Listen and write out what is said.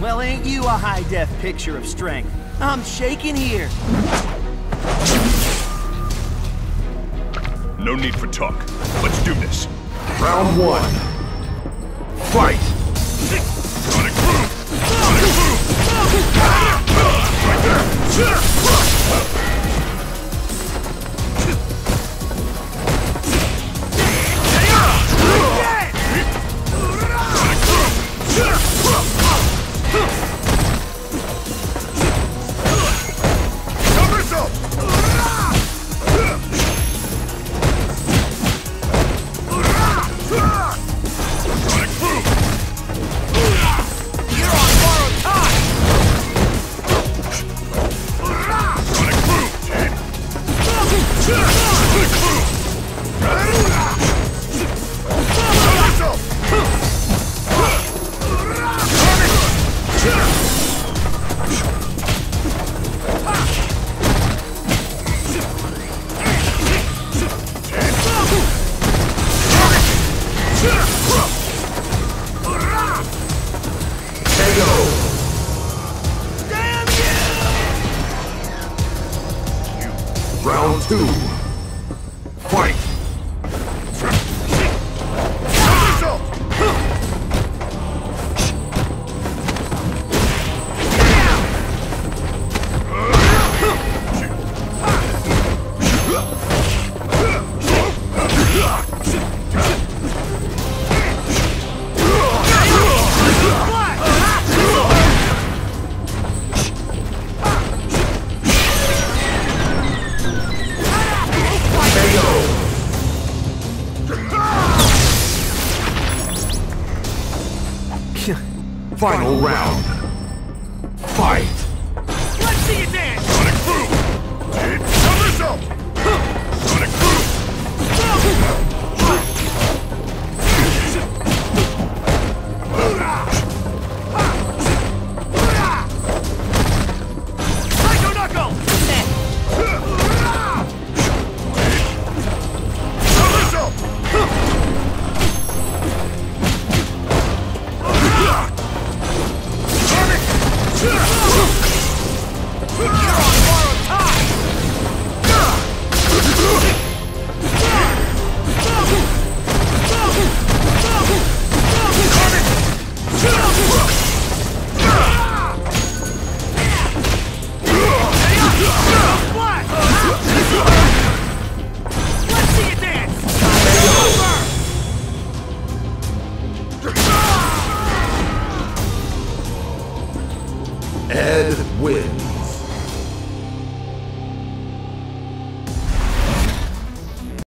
Well, ain't you a high-def picture of strength? I'm shaking here. No need for talk. Let's do this. Round one. Fight! Sonic boom! Sonic boom! Right there! Sonic boom! Round two. Fight! Final round. Fight! Let's see you dance! Sonic boom! Somersault! Sonic boom! Psycho Knuckle! Somersault! Let's see you dance! Ed wins.